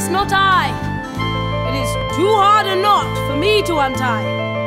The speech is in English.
not I. It is too hard a knot for me to untie.